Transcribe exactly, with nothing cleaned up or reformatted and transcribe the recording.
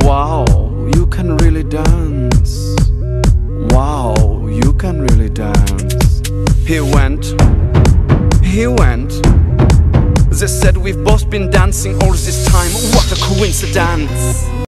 Wow, you can really dance. Wow, you can really dance. He went, he went. They said we've both been dancing all this time. What a coincidence.